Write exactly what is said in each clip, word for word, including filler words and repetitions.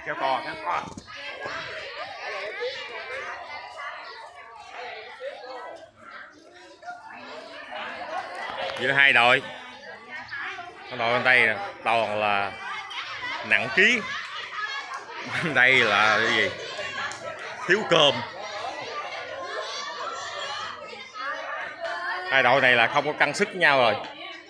kéo co kéo co. Giữa hai đội, đội bên đây toàn là nặng ký, bên đây là cái gì thiếu cơm. Hai đội này là không có cân sức với nhau rồi.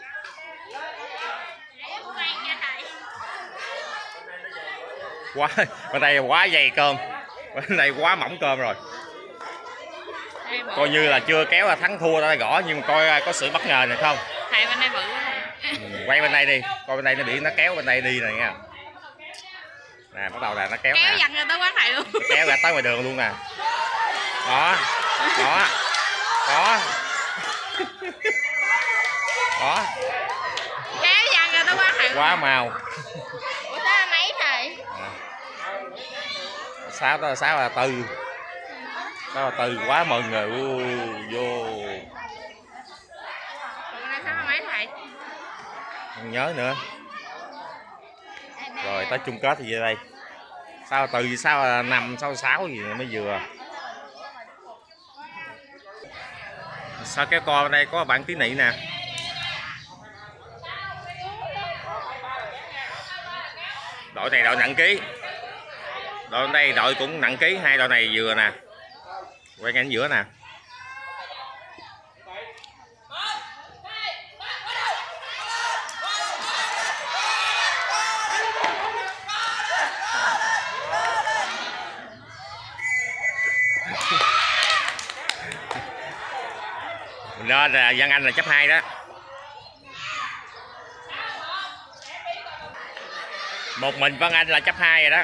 Quá bên đây quá dày cơm, bên đây quá mỏng cơm rồi. Coi như là chưa kéo là thắng thua đã gõ, nhưng mà coi có sự bất ngờ này không. Thầy bên đây bự quá. Ừ, quay bên đây đi, coi bên đây nó bị nó kéo bên đây đi này nha. Nè bắt đầu là nó kéo kéo nè. dằn ra tới quán thầy luôn. Nó kéo ra tới ngoài đường luôn nè. Đó đó đó đó, kéo dằn ra tới quán thầy quá màu. Ủa ta mấy thầy? Sáu đó là sáu là tư, sáu là tư quá mừng rồi. Ui, vô Còn này sáu là mấy thầy? không nhớ nữa. Rồi tới chung kết thì về đây sáu là tư với sáu là năm, sáu là sáu gì mới vừa. Sao kéo co bên đây có bạn tí nị nè. Đội này đội nặng ký, đội bên đây đội cũng nặng ký, hai đội này vừa nè, quay ngang giữa nè. Mình lên là Văn Anh là chấp hai đó. Một mình Văn Anh là chấp hai rồi đó.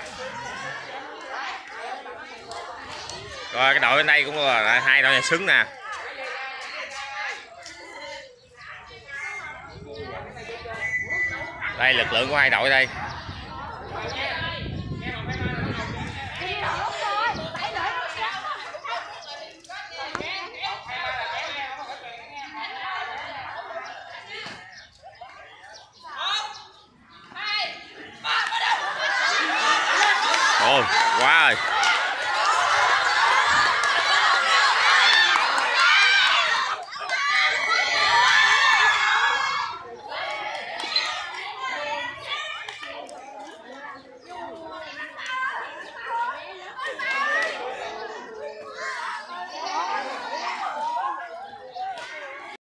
Rồi cái đội bên đây cũng là hai đội này xứng nè. Đây lực lượng của hai đội đây.